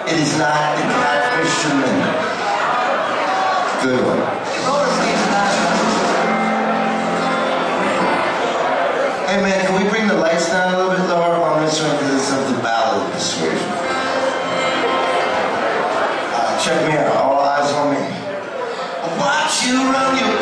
It is not the catfisherman. Good one. Hey man, can we bring the lights down a little bit lower on this one because it's of the ballad persuasion. Check me out, all eyes on me. Watch you run your